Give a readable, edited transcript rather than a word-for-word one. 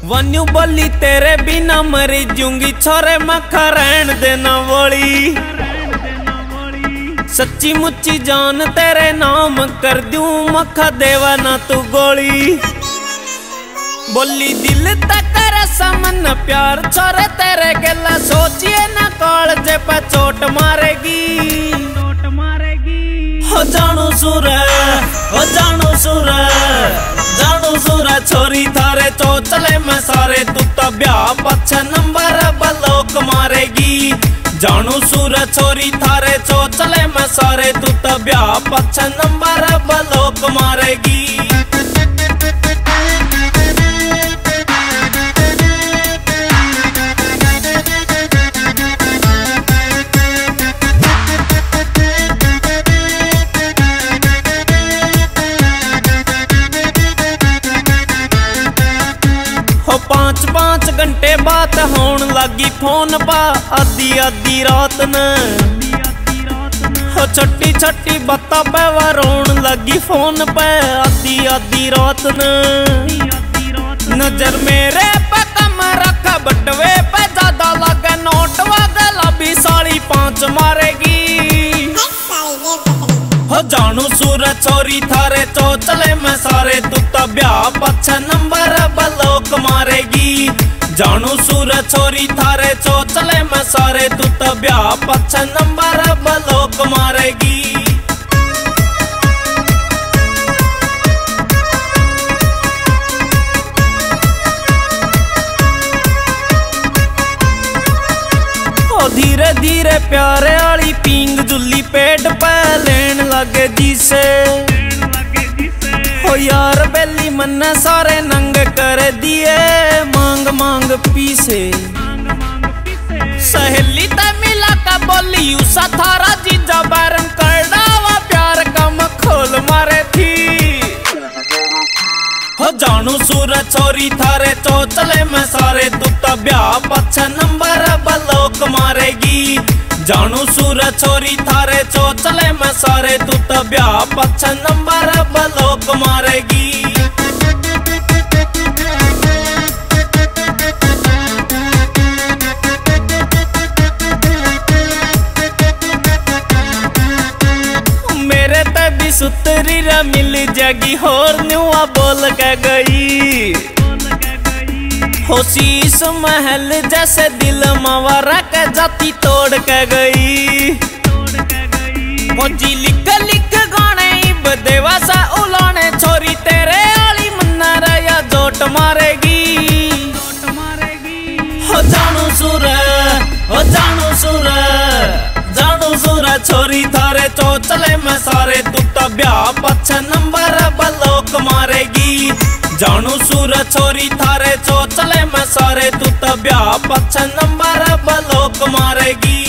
वन्यू बोली तेरे बिना मरी जूंगी छोरे मखा रहन देना बोली। सच्ची मुच्ची जान तेरे नाम कर दूं मखा देवा ना तू गोली। बोली दिल तक समन प्यार छोरे तेरे गला सोचिए ना कालजे पे चोट मारेगी। हो जानू सुर हो जानू सुर जानू सुर छोरी थारे चोचले में सारे तू तो ब्याह पछे नंबर बलोक मारेगी। जानू सुर छोरी थारे चोचले में सारे तू तो ब्याह पछे नंबर बलोक मारेगी। पाँच घंटे बात होन लगी फोन पा आधी आधी रात न। हो छट्टी छट्टी बत्ता पे रोन लगी फोन पे आधी आधी रात न। नजर मेरे पे कम रखा बटवे पे ज्यादा लगे नोट वादला भी 5.5 मारेगी। हो जानू सूर छोरी थारे चोचले में सारे तू तो ब्याह पछे नंबर बलोक मारेगी। जानू सूर छोरी थारे चोचले में सारे तू तो ब्याह पछे नंबर बलोक मारेगी। धीरे धीरे प्यारे वाली पींग जुली पेट पे लेन लगे जिसे। हो यार बेली मन्ने सारे नंग कर दिए मांग मांग पीसे। सहेली ते मिला का बोली उसा थारा जीजा बैरन कर डावा प्यार का मखोल मारे थी। हो जानू सूर छोरी थारे चोचले में सारे तू तो ब्याह पछे नंबर बलोक मारेगी। जानू सूर छोरी थारे चोचले में सारे तू तो ब्याह पछे नंबर बलोक मारेगी। मेरे ते भी सुतरी रा मिल जागी होर न्यूआ बोल के गई। हो शीश महल जैसे दिल मवारा के जाती तोड़ के गई। जी लिख लिख गाने इब देवा सा उलाने छोरी तेरे आली मन्ना रया जोट मारेगी। हो जानू सुर हो जानू सुर जानू सुर छोरी थारे चोचले में सारे तू तो ब्याह पछे नंबर बलोक मारेगी। जानू सूर छोरी थारे चोचले में सारे तू तो ब्याह पछे नंबर बलोक मारेगी।